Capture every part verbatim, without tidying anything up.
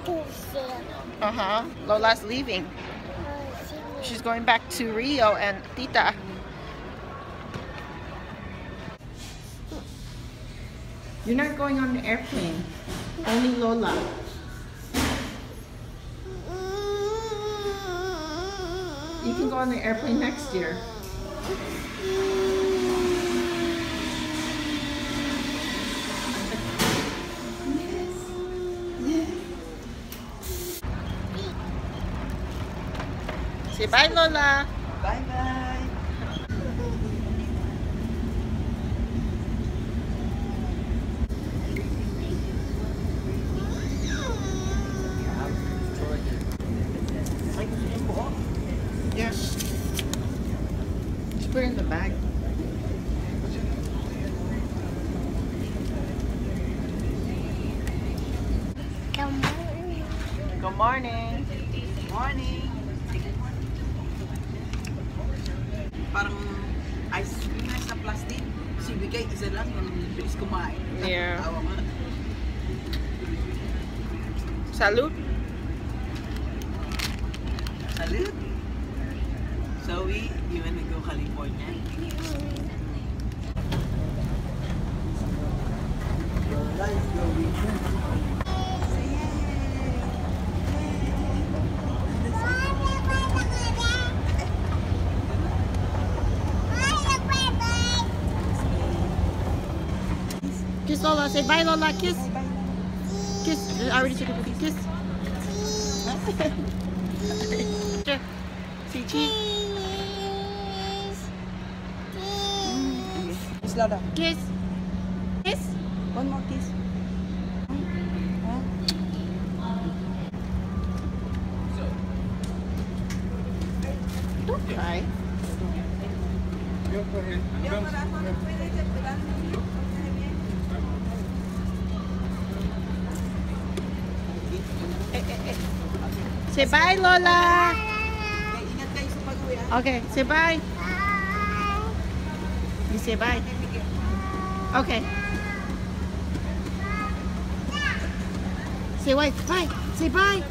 Uh-huh. Lola's leaving. She's going back to Rio and Tita. You're not going on the airplane. Only Lola. You can go on the airplane next year. Say bye, Lola. Bye bye. Yes. Just put it in the bag. Good morning. Good morning. Good morning. Parang ice cream na sa plastic. Sibigay, isa lang yung bilis kumain. Yeah. Awa mo. Salud. Salud. Zoe, you wanna go California? Your life, your vision. Kiss Lola. Say bye, Lola. Kiss. Kiss. I already took a picture. Kiss. Say cheese. Kiss Lola. Kiss. Kiss. One more kiss. Huh? Don't cry. Say bye, Lola. Ingat kayo sa pag-uwi, ah. Okay, say bye. You say bye. Okay. Say wait, bye. Say bye.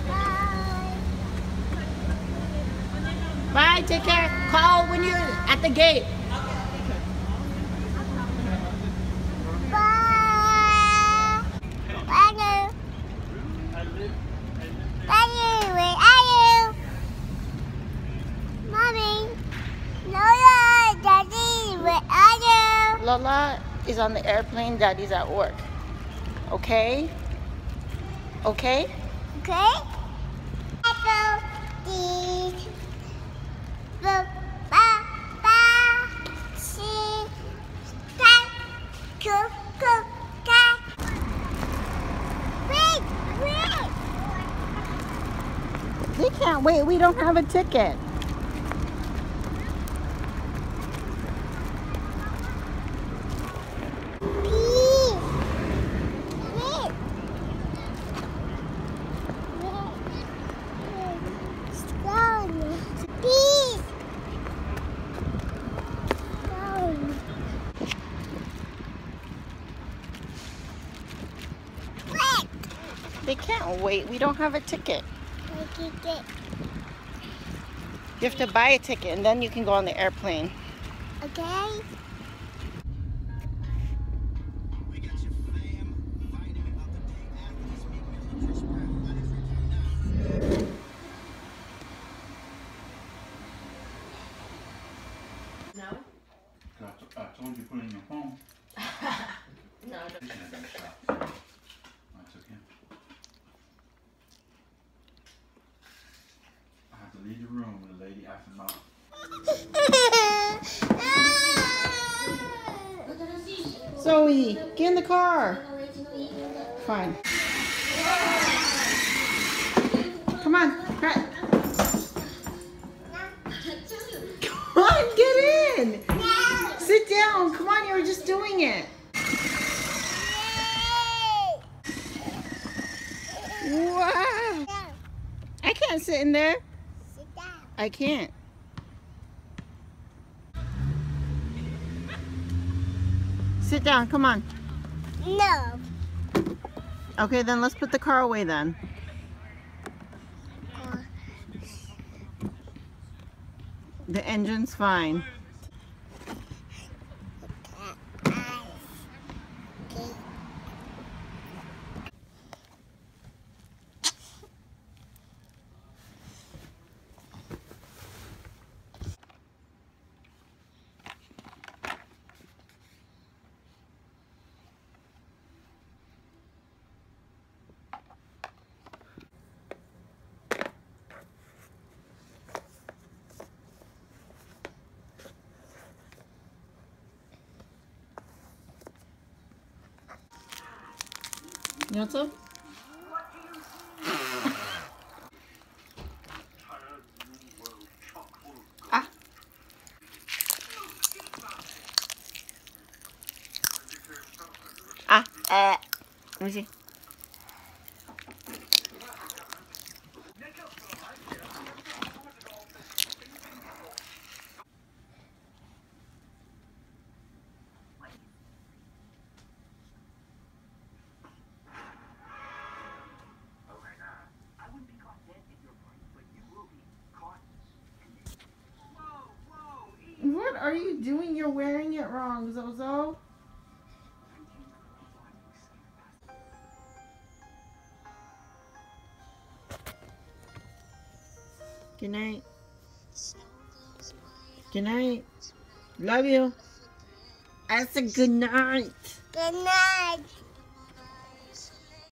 Bye, take care. Call when you're at the gate. Bye. Bye. Daddy, where are you? Mommy. Lola, Daddy, where are you? Lola is on the airplane. Daddy's at work. Okay? Okay? Okay. Apple, this, ba, ba, ba, si, cat, cook, cook, cat. Wait, wait. They can't wait. We don't have a ticket. Please. Wait. Wait. Stone. Please. Stone. Wait. They can't wait. We don't have a ticket. Wait, wait, wait. You have to buy a ticket and then you can go on the airplane. Okay. No? I told you to put it in your phone. No. I took him. I have to leave the room when the lady asked him out. Zoe, get in the car. Fine. Come on, cry. Come on, get in. Sit down. Come on, you were just doing it. Wow. I can't sit in there. Sit down. I can't. Sit down, come on. No. Okay, then let's put the car away then. The engine's fine. You want some? Ah. Ah. Uh. Let me see. What are you doing? You're wearing it wrong, Zozo. Good night. Good night. Love you. I said good night. Good night.